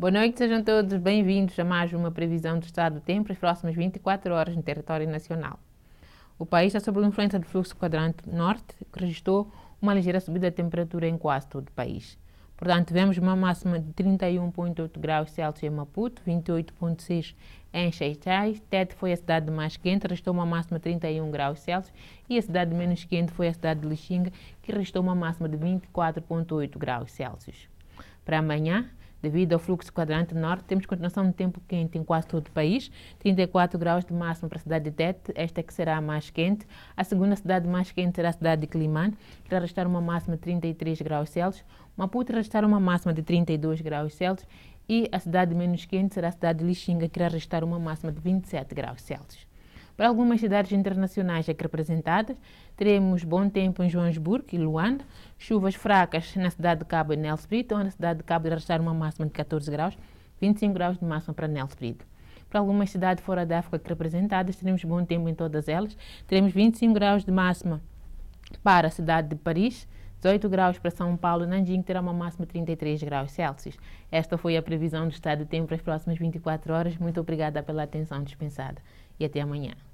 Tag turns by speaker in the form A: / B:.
A: Boa noite, sejam todos bem-vindos a mais uma previsão do estado do tempo para as próximas 24 horas no território nacional. O país está sob a influência do fluxo quadrante norte, que registrou uma ligeira subida da temperatura em quase todo o país. Portanto, tivemos uma máxima de 31,8 graus Celsius em Maputo, 28,6 em Xai-Xai. Tete foi a cidade mais quente, registrou uma máxima de 31 graus Celsius, e a cidade menos quente foi a cidade de Lixinga, que registrou uma máxima de 24,8 graus Celsius. Para amanhã, devido ao fluxo quadrante norte, temos continuação de tempo quente em quase todo o país, 34 graus de máxima para a cidade de Tete, esta que será a mais quente. A segunda cidade mais quente será a cidade de Quelimane, que irá registrar uma máxima de 33 graus Celsius. Maputo irá registrar uma máxima de 32 graus Celsius e a cidade menos quente será a cidade de Lixinga, que irá registrar uma máxima de 27 graus Celsius. Para algumas cidades internacionais aqui representadas, teremos bom tempo em Joanesburgo e Luanda, chuvas fracas na cidade de Cabo e Nelspruit, onde a cidade de Cabo irá registrar uma máxima de 14 graus, 25 graus de máxima para Nelspruit. Para algumas cidades fora da África aqui representadas, teremos bom tempo em todas elas, teremos 25 graus de máxima para a cidade de Paris, 18 graus para São Paulo, Nanjing terá uma máxima de 33 graus Celsius. Esta foi a previsão do estado do tempo para as próximas 24 horas. Muito obrigada pela atenção dispensada e até amanhã.